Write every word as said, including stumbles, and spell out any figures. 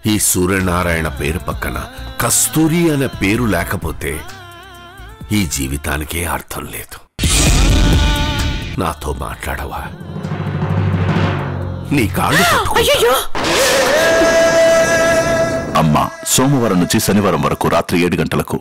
ఈ సూర్యనారాయణ పేరు పక్కన కస్తూరి అనే పేరు లేకపోతే ఈ జీవితానికే అర్థం లేదు. నాతో మాట్లాడవా? నీ కాళ్ళు పట్టుకో. అమ్మా, సోమవారం నుంచి శనివారం వరకు రాత్రి ఏడు గంటలకు